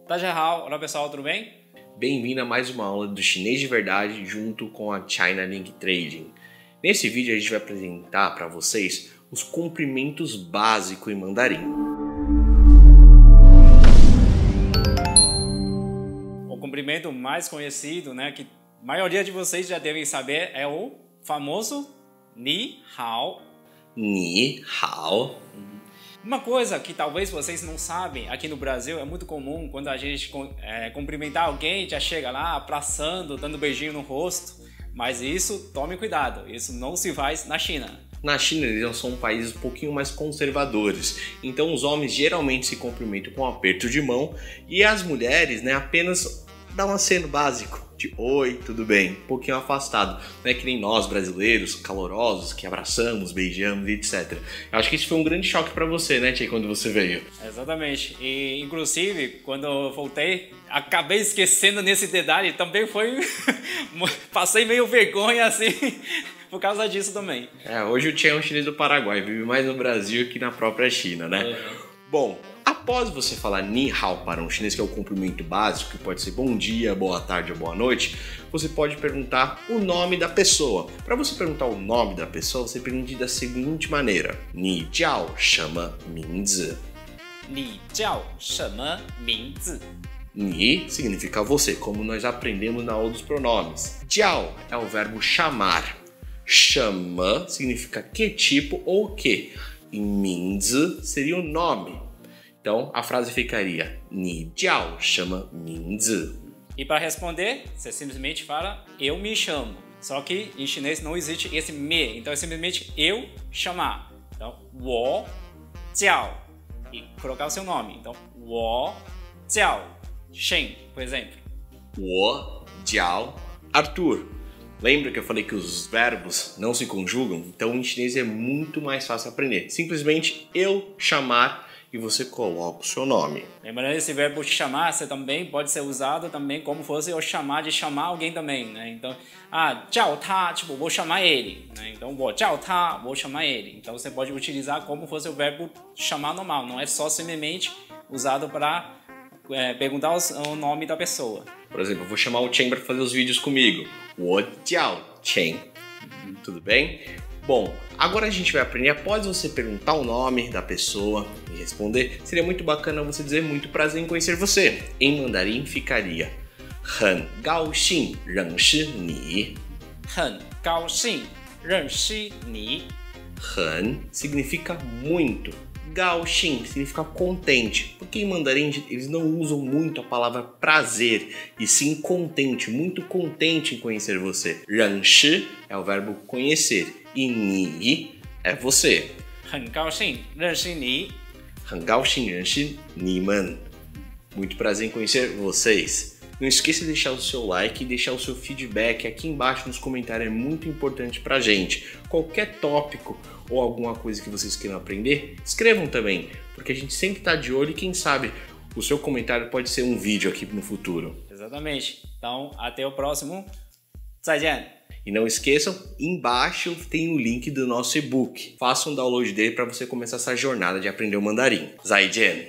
大家好, olá pessoal, tudo bem? Bem-vindo a mais uma aula do Chinês de Verdade junto com a China Link Trading. Nesse vídeo a gente vai apresentar para vocês os cumprimentos básicos em mandarim. O cumprimento mais conhecido, né, que a maioria de vocês já devem saber, é o famoso Ni Hao. Ni Hao. Uma coisa que talvez vocês não sabem, aqui no Brasil é muito comum quando a gente cumprimentar alguém, já chega lá abraçando, dando beijinho no rosto. Mas isso, tome cuidado, isso não se faz na China. Na China eles são países um pouquinho mais conservadores, então os homens geralmente se cumprimentam com um aperto de mão e as mulheres, né, apenas dão um aceno básico de oi, tudo bem, um pouquinho afastado, não é que nem nós brasileiros, calorosos, que abraçamos, beijamos, etc. Eu acho que isso foi um grande choque para você, né, Tia, quando você veio. Exatamente, e inclusive quando eu voltei, acabei esquecendo nesse detalhe, também foi, passei meio vergonha assim, por causa disso também. Hoje o Tia é um chinês do Paraguai, vive mais no Brasil que na própria China, né? Bom, após você falar Ni Hao para um chinês, que é o cumprimento básico, que pode ser bom dia, boa tarde ou boa noite, você pode perguntar o nome da pessoa. Para você perguntar o nome da pessoa, você pergunta da seguinte maneira: Ni jiao shema mingzi? Ni jiao shema mingzi? Ni significa você, como nós aprendemos na aula dos pronomes. Jiao é o verbo chamar. Shema significa que tipo ou que. E mingzi seria o nome. Então a frase ficaria Ni jiao shema mingzi? E para responder, você simplesmente fala eu me chamo. Só que em chinês não existe esse me, então é simplesmente eu chamar. Então, 我叫 e colocar o seu nome. Então, 我叫 Shen, por exemplo. 我叫 Arthur. Lembra que eu falei que os verbos não se conjugam? Então em chinês é muito mais fácil aprender. Simplesmente eu chamar e você coloca o seu nome. Lembrando, esse verbo chamar, você também pode ser usado também como fosse eu chamar de chamar alguém também, né? Então, 叫他, tipo, vou chamar ele, né? Então, 我叫他, vou chamar ele. Então você pode utilizar como fosse o verbo chamar normal, não é só simplesmente usado para perguntar o nome da pessoa. Por exemplo, eu vou chamar o Chen para fazer os vídeos comigo. 我叫 Chen. Tudo bem? Bom, agora a gente vai aprender, após você perguntar o nome da pessoa e responder, seria muito bacana você dizer muito prazer em conhecer você. Em mandarim ficaria 很高兴认识你. 很高兴认识你. 很 significa muito. Gaoxin significa contente, porque em mandarim eles não usam muito a palavra prazer, e sim contente, muito contente em conhecer você. Renshi é o verbo conhecer, e ni é você. 很高兴认识你. 很高兴认识你们. Muito prazer em conhecer vocês. Não esqueça de deixar o seu like e deixar o seu feedback aqui embaixo nos comentários, é muito importante pra gente. Qualquer tópico ou alguma coisa que vocês queiram aprender, escrevam também, porque a gente sempre tá de olho e quem sabe o seu comentário pode ser um vídeo aqui no futuro. Exatamente. Então, até o próximo. 再见. E não esqueçam, embaixo tem o link do nosso e-book. Faça um download dele para você começar essa jornada de aprender o mandarim. 再见!